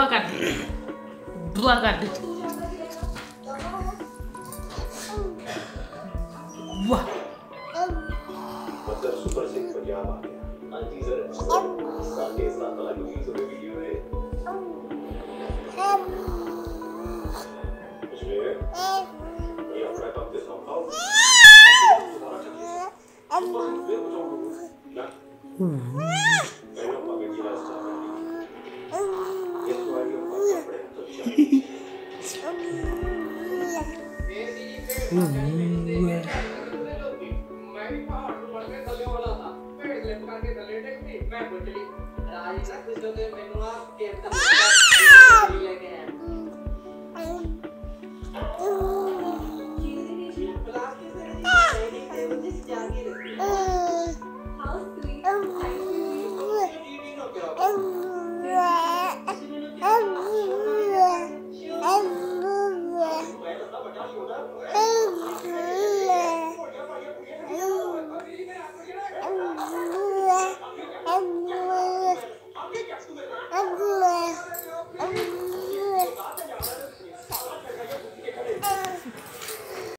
दुआ कर दे, दुआ कर दे। वाह मतलब सुपर सिक्स पंजाब आ गया। टीजर साके साथ वाला वीडियो है। इसलिए ये अपना काम के संभाल। मैं